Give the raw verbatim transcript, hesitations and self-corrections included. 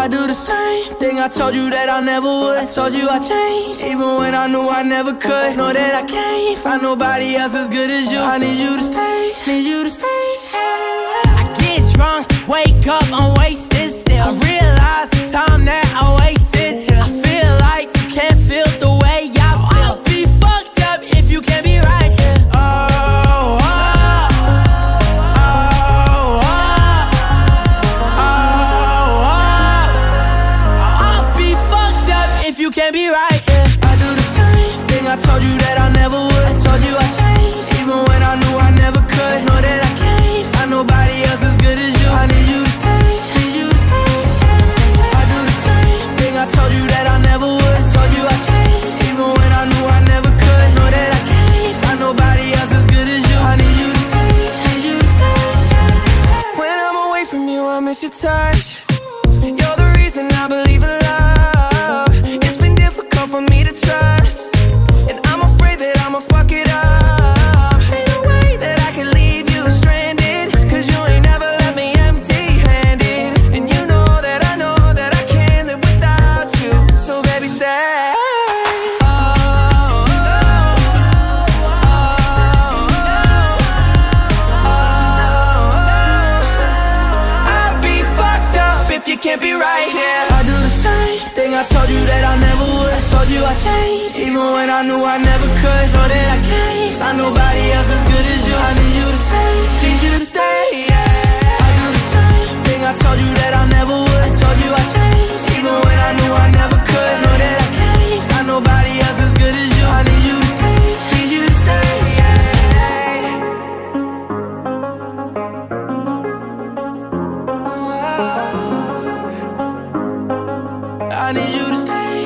do the same thing I told you that I never would. I told you I changed, even when I knew I never could. Know that I can't find nobody else as good as you. I need you to stay, need you to stay. I get drunk, wake up, I'm wasted still. I realize the time that I wasted. I feel like you can't feel the way I feel. I'll be fucked up if you can't be right here. Oh, oh, oh, oh, oh, oh. I'll be fucked up if you can't be right here. I do the same thing I told you that I never would. I told you I changed, even when I knew I never could. Know that I can't find nobody else as good as you. I need you to stay, need you to stay. I do the same thing I told you that I never would. I told you I changed, even when I knew I never could. Know that I can't find nobody else as good as you. I need you to stay, need you to stay. When I'm away from you, I miss your touch. You're the reason I believe in love. It's been difficult for me to trust, and I'm afraid that I'ma fuck it up. Ain't no way that I can leave you stranded, cause you ain't never left me empty-handed. And you know that I know that I can't live without you. So baby, stay. Oh, oh, oh, oh, oh. I'd be fucked up if you can't be right here. I do the same thing I told you that I never would. I told you I changed, even when I knew I never could. Know that I can't find nobody else as good as you. I need you to stay, need you to stay, yeah. I do the same thing I told you that I never would. I told you I changed, even when I knew I never could. Know that I can't find nobody else as good as you. I need you to stay, need you to stay, yeah. I need you to stay.